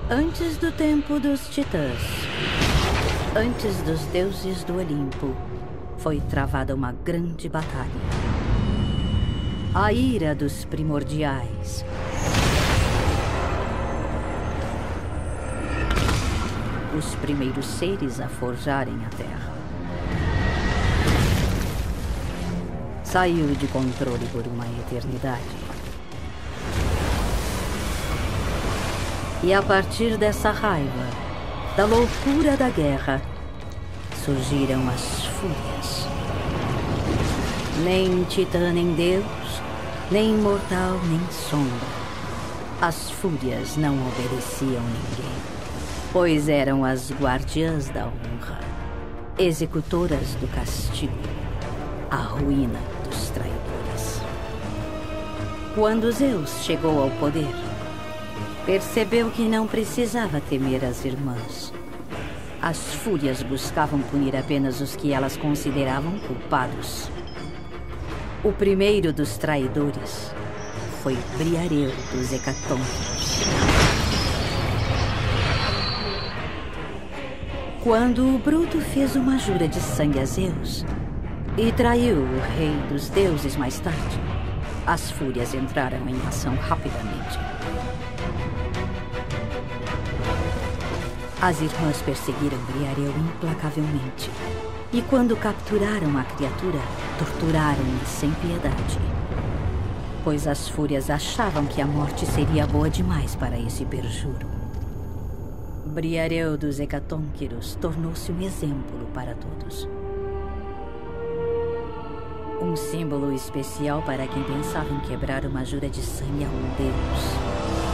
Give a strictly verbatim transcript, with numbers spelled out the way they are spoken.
Antes do tempo dos titãs, antes dos deuses do Olimpo, foi travada uma grande batalha. A ira dos primordiais. Os primeiros seres a forjarem a Terra. Saiu de controle por uma eternidade. E a partir dessa raiva, da loucura da guerra, surgiram as fúrias. Nem titã, nem deus, nem imortal, nem sombra. As fúrias não obedeciam ninguém, pois eram as guardiãs da honra, executoras do castigo, a ruína dos traidores. Quando Zeus chegou ao poder, percebeu que não precisava temer as irmãs. As fúrias buscavam punir apenas os que elas consideravam culpados. O primeiro dos traidores foi Briareu dos Hecatônqueros. Quando o bruto fez uma jura de sangue a Zeus e traiu o rei dos deuses mais tarde, as fúrias entraram em ação rapidamente. As irmãs perseguiram Briareu implacavelmente. E quando capturaram a criatura, torturaram-na sem piedade. Pois as fúrias achavam que a morte seria boa demais para esse perjuro. Briareu dos Hecatônqueros tornou-se um exemplo para todos. Um símbolo especial para quem pensava em quebrar uma jura de sangue a um deus.